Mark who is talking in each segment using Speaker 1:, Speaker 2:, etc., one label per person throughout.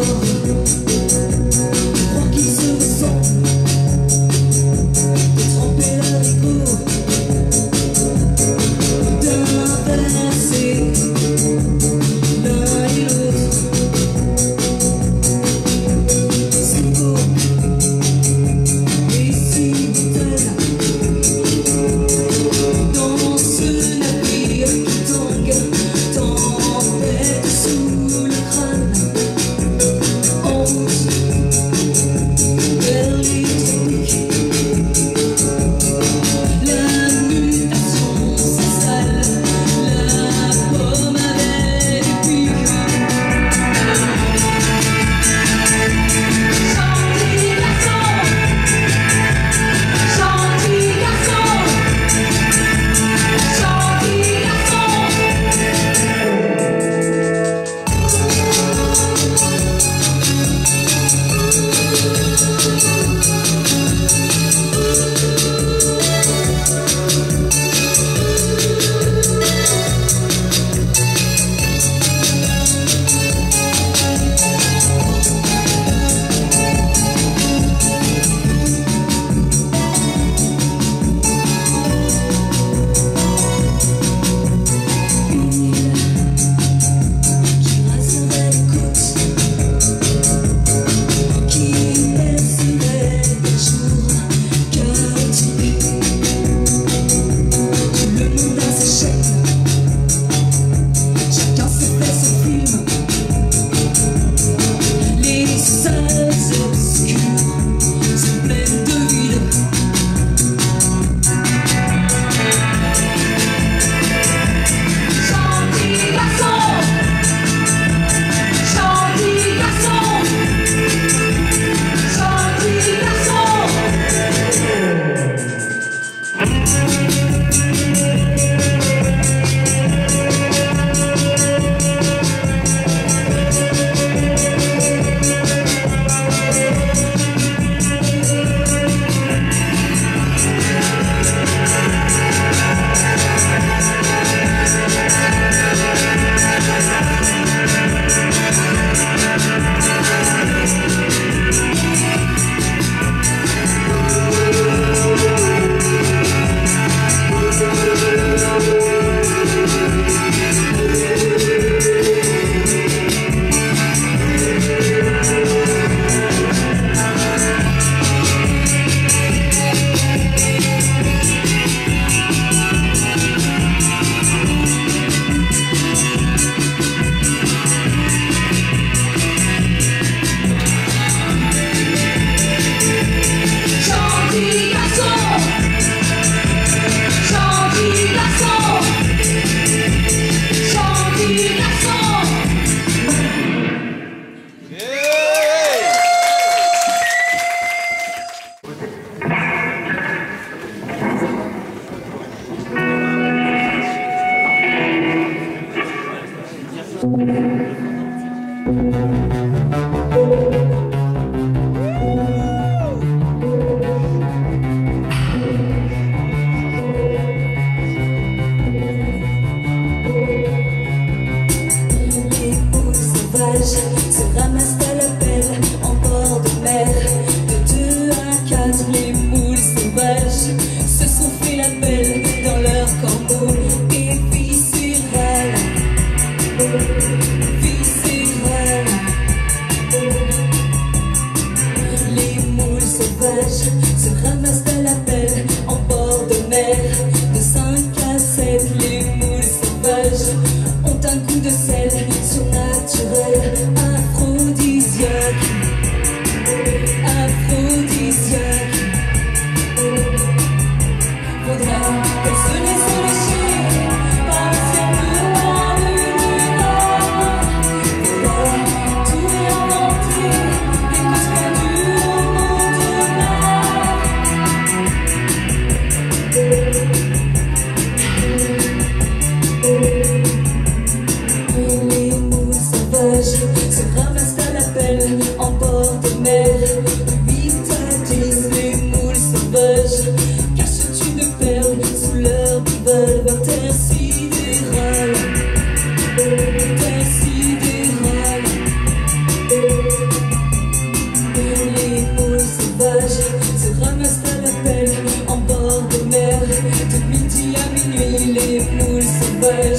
Speaker 1: Se ramassent à l'appel en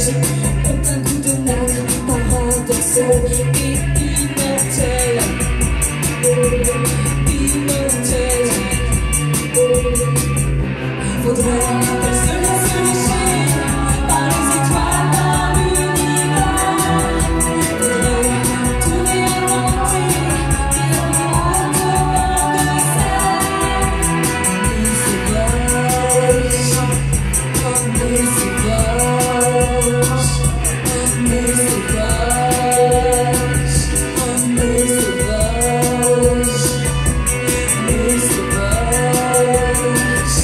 Speaker 1: ont un goût de nacre paradoxal et immortel. Immortel. Faudrait qu'elle se laisse lécher par les étoiles dans l'univers. Faudrait tout réinventer et avoir demain de sel. Mais c'est vache, oh mais c'est vache, mais c'est vache, oh mais c'est vache, mais c'est vache.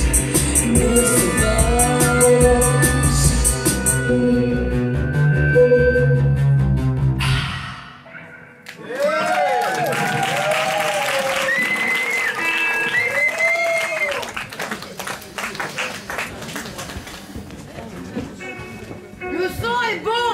Speaker 2: Le son est bon.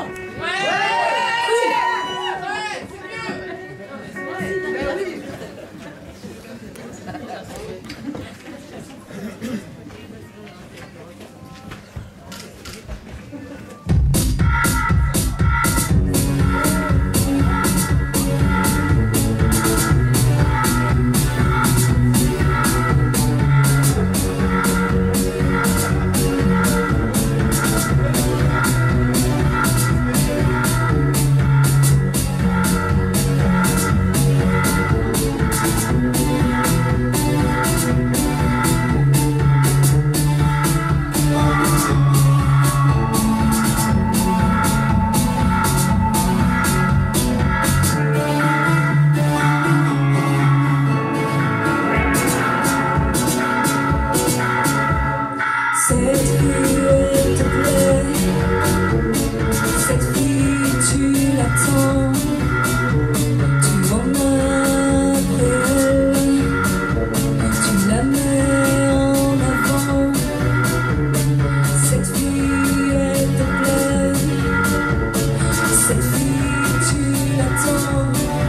Speaker 2: Cette fille, tu l'attends, tu m'en appelles, tu la mets en avant. Cette fille, elle te plaît, cette fille, tu l'attends.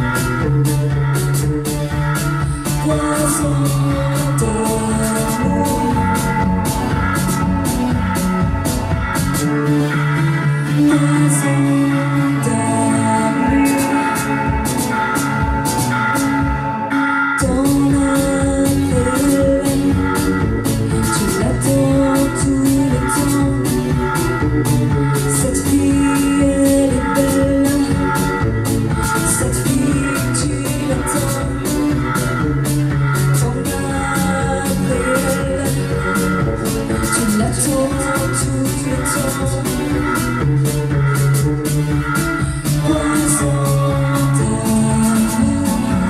Speaker 2: Poison d'amour. Poison d'amour dans la plaine, tu l'attends tout le temps. Cette fille, elle est belle, cette fille, tu l'attends dans la plaine, tu l'attends tout le temps. Poison d'amour.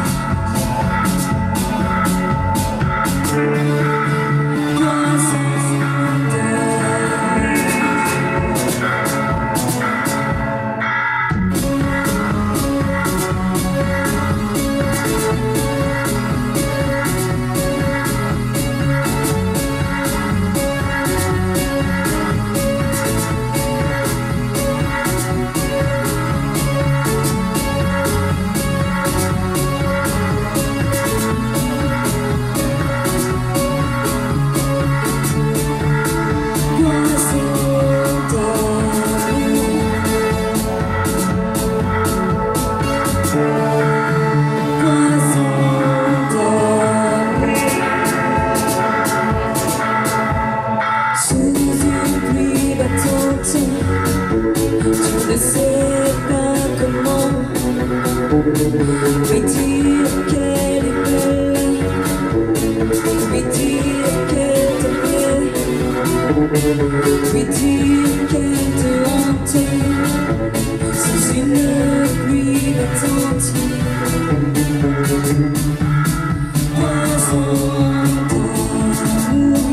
Speaker 2: Je ne sais pas comment lui dire qu'elle est belle, lui dire qu'elle te plaît, lui dire qu'elle te hante sous une pluie battante. Poison d'amour.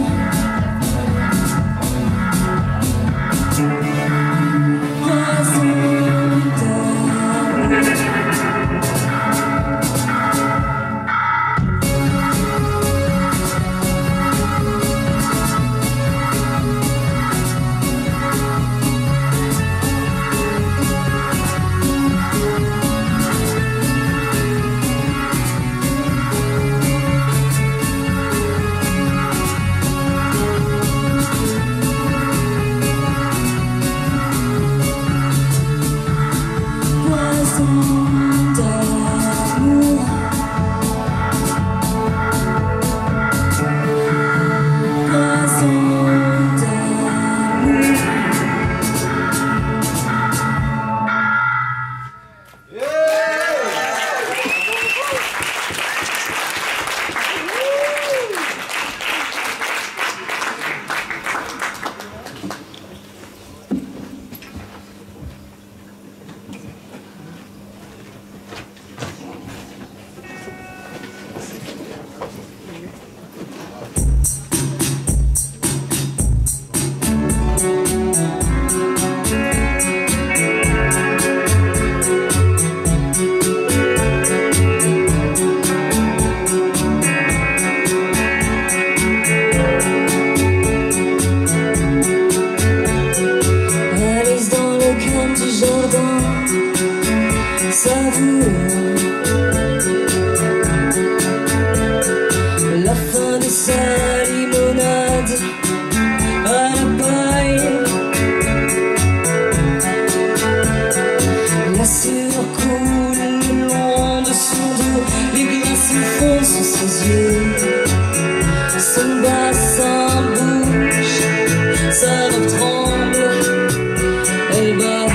Speaker 1: du fond sous ses yeux. Son bassin bouge, sa robe tremble, elle bat.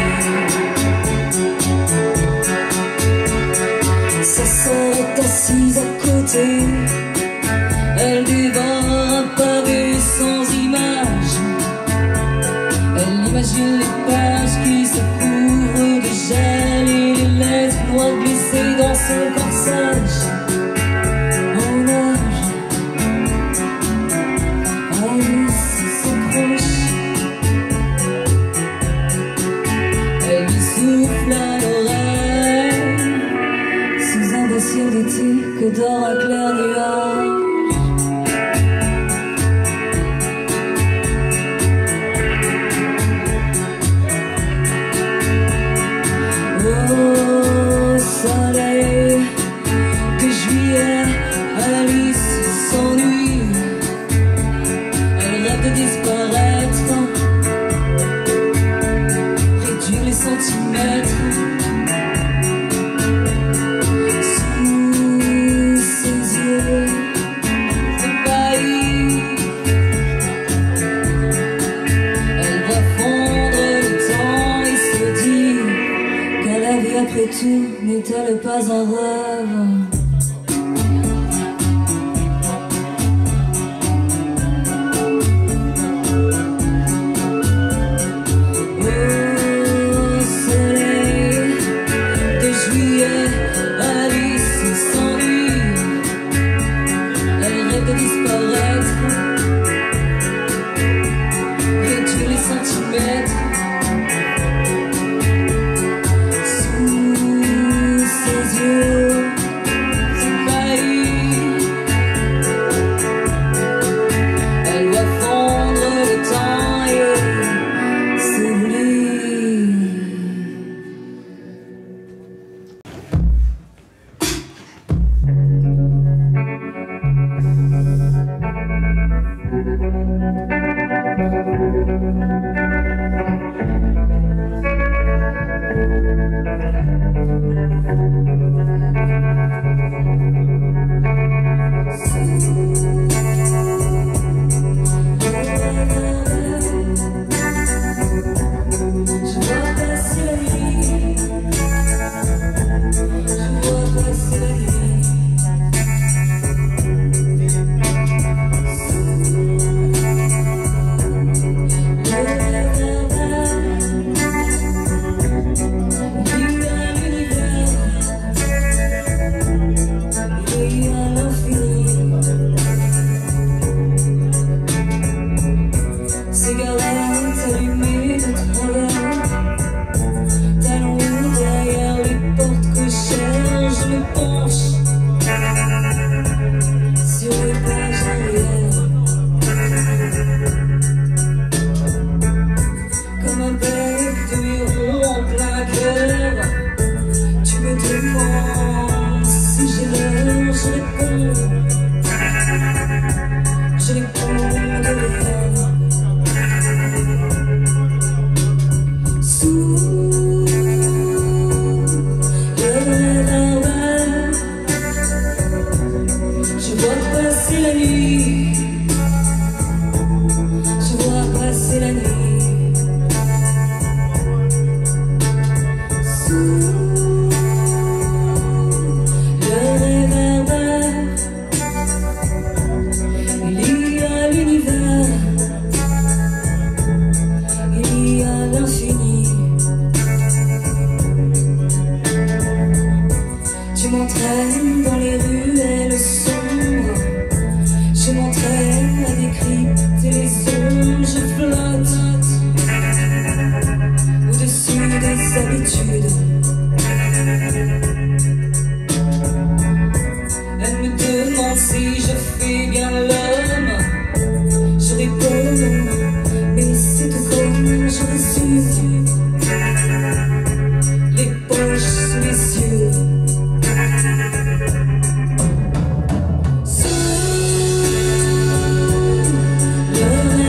Speaker 1: Sa sœur est assise à côté, elle dévore un pavé sans image. Elle imagine les pages qui se couvrent de gel et les lettres noires glissées dans son corsage. En nage, Alice s'approche, elle lui souffle à l'oreille sous un beau ciel d'été que dort un clair nuage. Au soleil de juillet, Alice s'ennuie. Elle rêve de disparaître, réduire les centimètres. Sous ses yeux ébahis, elle voit fondre le temps et se dit: la vie après tout n'est-elle pas un rêve? Au soleil de juillet, Alice s'ennuie. Elle rêve de disparaître, réduire les centimètres.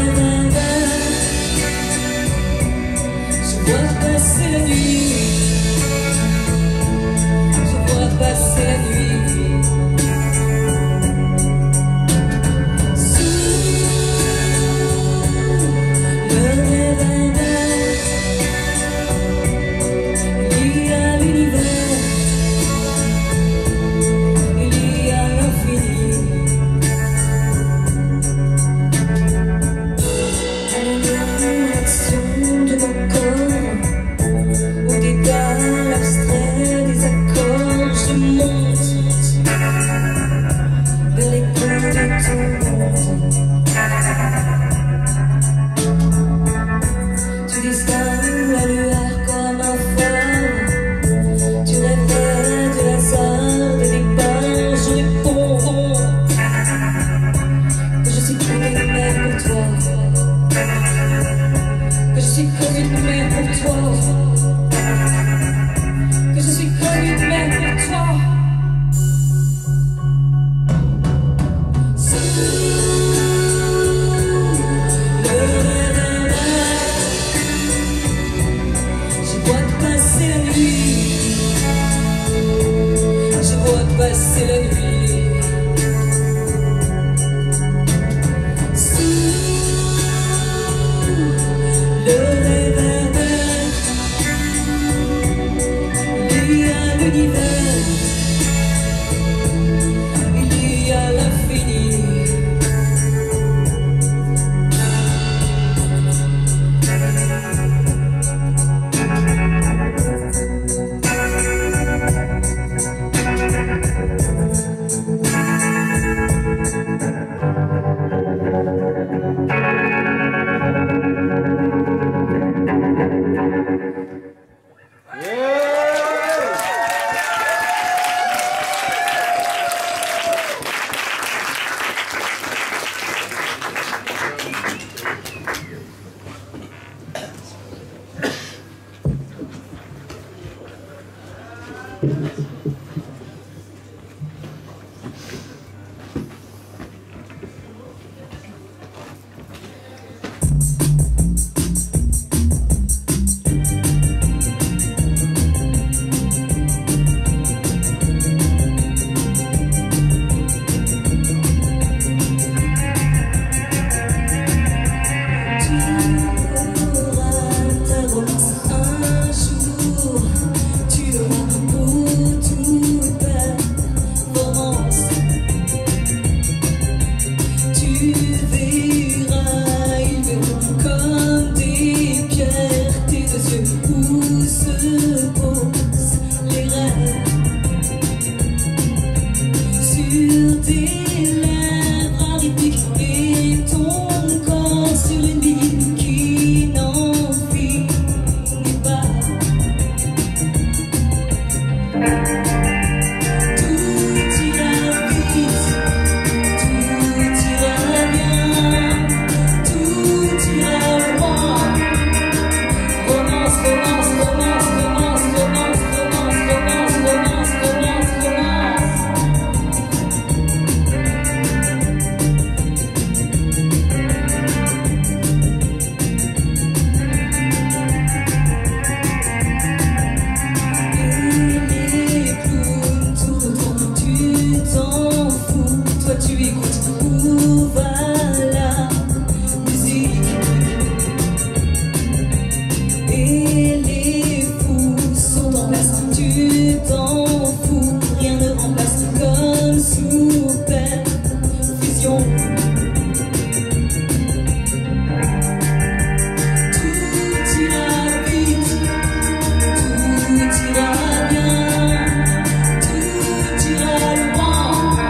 Speaker 2: passer la nuit.
Speaker 1: passer la nuit. Sous le réverbère, il y a l'univers, il y a l'infini.
Speaker 2: Tout ira bien, tout ira loin.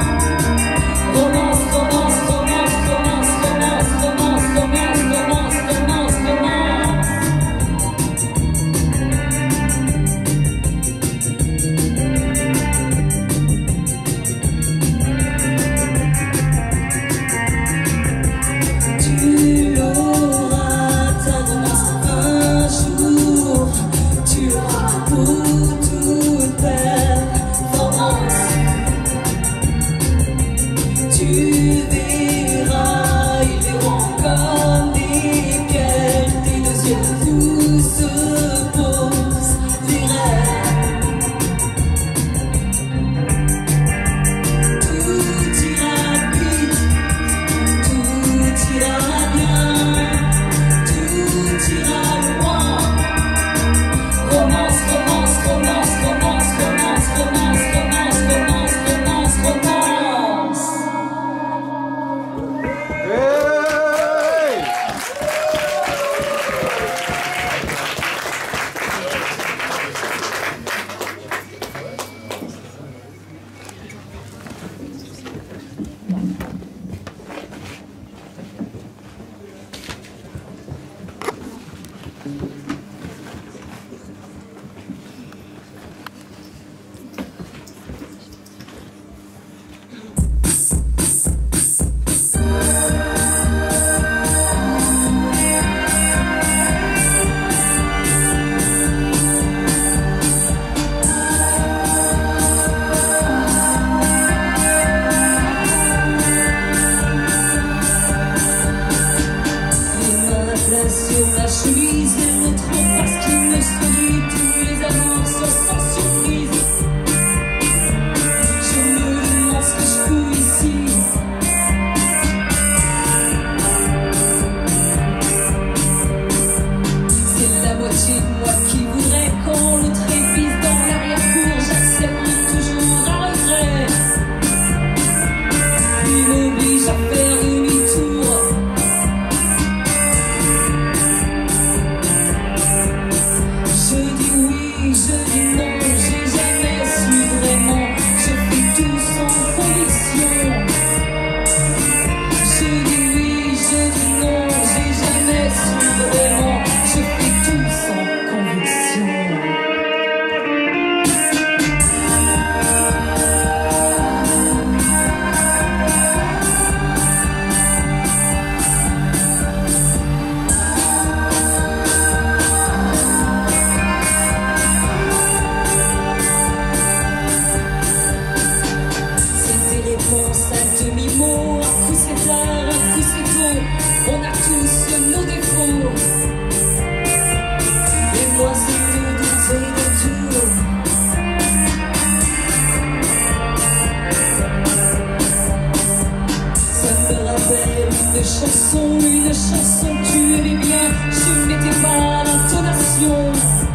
Speaker 1: chanson, tu aimais bien, je n'étais pas l'intonation.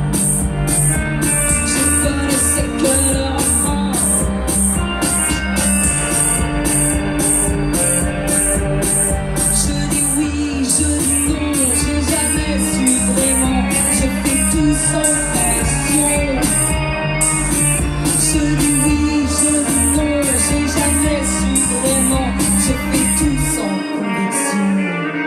Speaker 1: Je connaissais que le refrain. Je dis oui, je dis non, j'ai jamais su vraiment. Je fais tout sans pression. Je dis oui, je dis non, j'ai jamais su vraiment. Je fais tout sans conviction.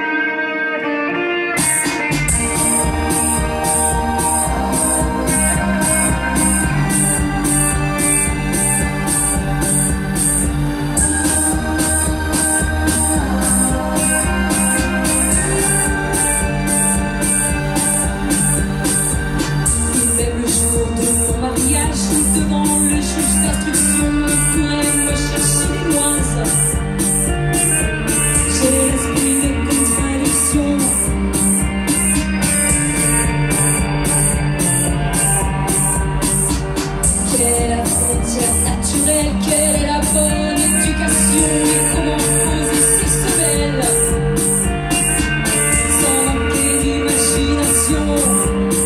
Speaker 1: Devant le juge d'instruction, on pourrait me chercher les noises. J'ai l'esprit de contradiction. Quelle est la frontière naturelle? Quelle est la bonne éducation? Et comment poser ses semelles sans manquer d'imagination?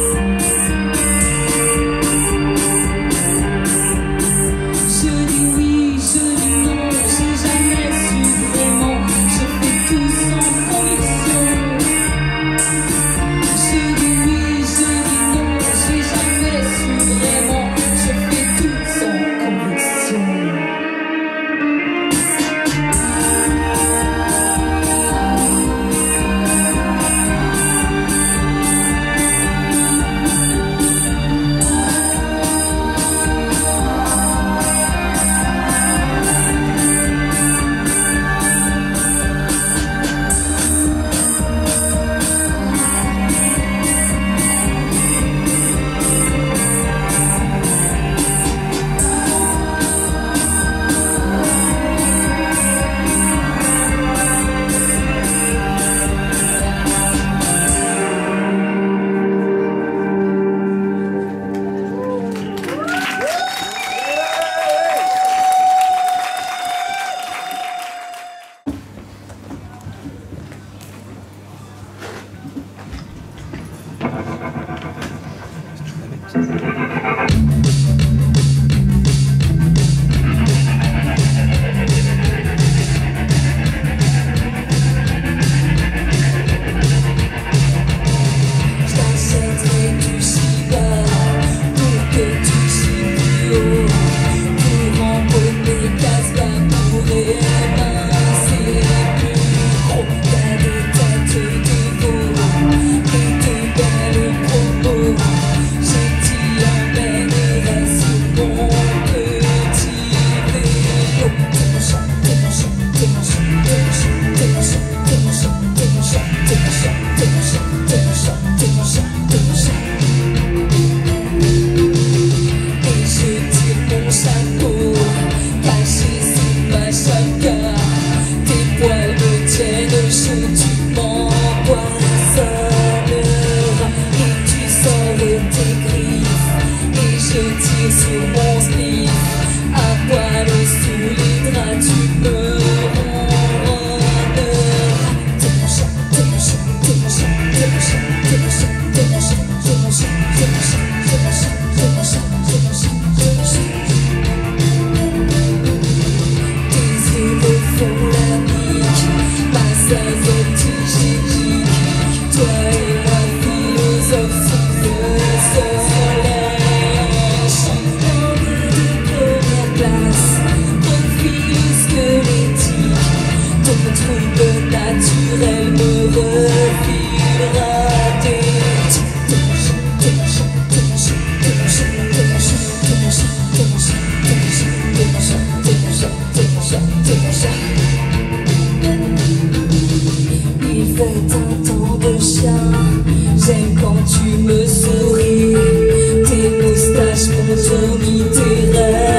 Speaker 2: J'aime quand tu me souris, tes moustaches contournent tes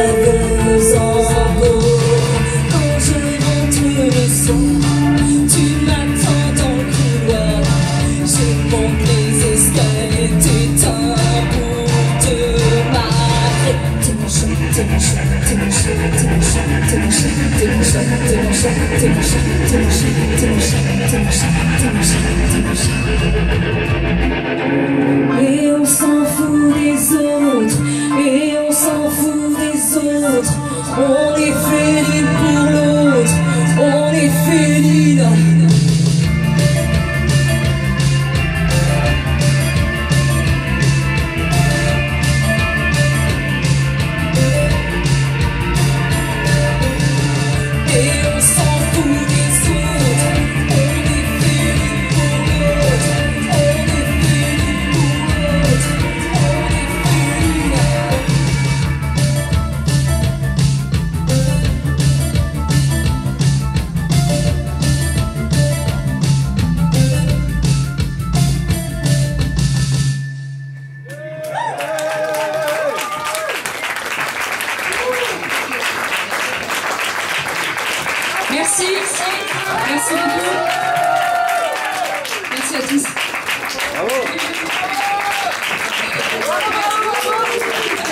Speaker 2: rêves en beau. Quand je rentre le soir, tu m'attends dans le couloir. Je monte les escaliers, t'es un bout de marée. T'es mon chat, t'es mon chat, t'es mon chat, t'es mon chat, t'es mon chat, t'es mon chat, t'es mon chat, t'es mon chat, t'es mon chat, t'es mon chat. Et on s'en fout des autres, et on s'en fout des autres. On est fait l'une pour l'autre, on est fait l'une.
Speaker 1: Merci, merci beaucoup. Merci à tous.
Speaker 3: Bravo.